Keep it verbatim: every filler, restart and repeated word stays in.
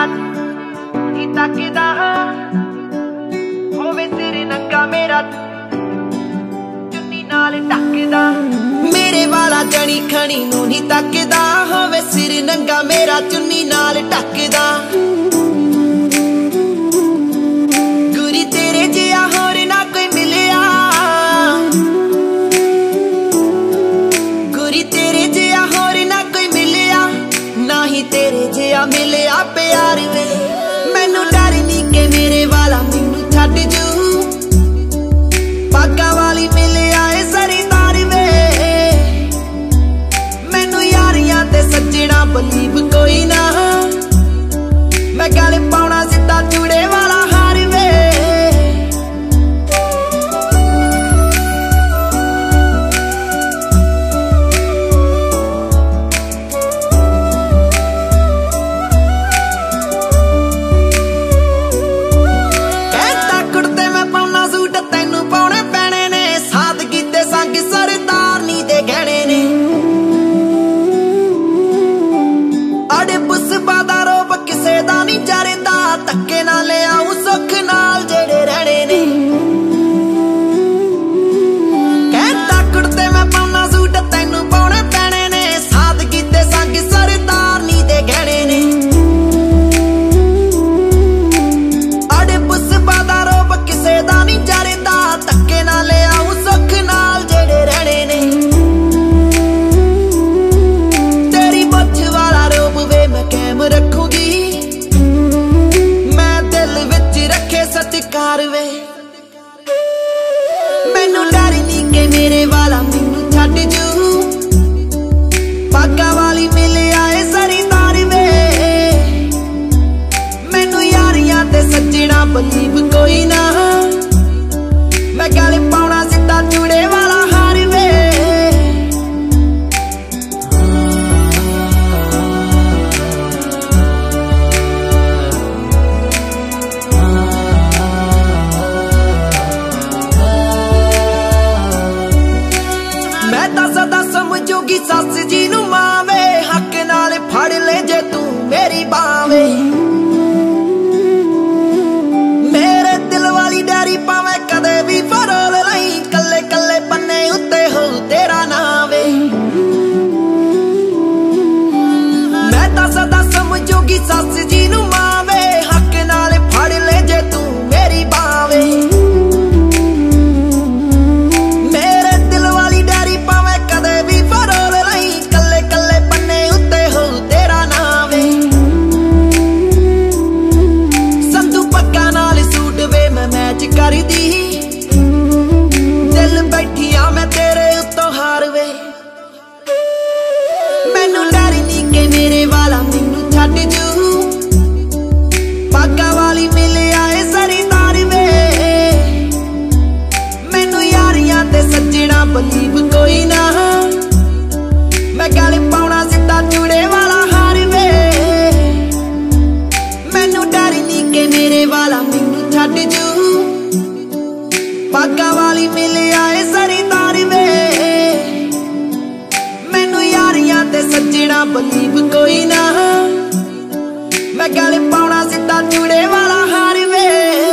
ही तकदा होवे सिर नंगा मेरा चुन्नी नाल ढकदा। मेरे वाला जनी खनी नूं नहीं तकदा होवे सिर नंगा मेरा चुन्नी नाल ढकदा। गुरी तेरे जिहा होर ना कोई मिलिया, गुरी तेरे जिहा होर ना कोई मिलिया, ना ही तेरे जिहा मिलिया प्यार वे। मैनू डर नहीं के मेरे वाला मैनू छड्ड जू, पागा वाली मिलिया ए सरीदार वे। मैनू यारियां ते सज्जणा बलीव कोई ना, मैं गल पाउणा सिद्धा चूड़े वाला हार वे। धक्के ना ले आऊं सुख नाल जेड़े रहने ने, कहता कुड़ते मैं पाउना सूट तैनू पाउणे पैणे ने। सादगी ते संग सरदार नी दे गहणे ने, अड़े पुष्पा दा रूप किसे दा नी जरदा। धक्के ना ले आऊं सुख नाल जेड़े रहने ने, तेरी मुछ वाला रूप वे मैं कैम रखूंगी, सत्कार वे। मैनू डर नहीं के मेरे वाला मैनू छड्ड जू, पागा वाली मिलिया ए सरीदार वे। मैनू यारियां ते सज्जणा बलीव कोई ना, मैं गल पाउणा सिद्धा चूड़े वाला हार वे। सदा समझोगी सस जी नू मावे, हक नाल फड़ ले जे तू मेरी बावे। मेरे दिल वाली डायरी पावे कदे भी फरोल लई, कल्ले कल्ले पन्ने उत्ते हो तेरा नाम वे। मैं तां सदा समझोगी सस जी नू मावे, हक नाल फड़ ले जे तू मेरी बावे। दिल बैठिया मैं तेरे उत्तों हार वे। मैनू डर नहीं के मेरे वाला मैनू छड्ड जू, पागा वाली मिलिया ए सरीदार वे। मैनू यारियां ते सज्जणा बलीव कोई ना, मैं गल पाउणा सिद्धा चूड़े वाला हार वे। मैनू डर नहीं के मेरे वाला मैनू छड्ड जू, पागा वाली मिलिया ए सरीदार वे। मैनू यारियां ते सज्जणा बलीव कोई ना, मैं गल पाउणा सिद्धा चूड़े वाला हार वे।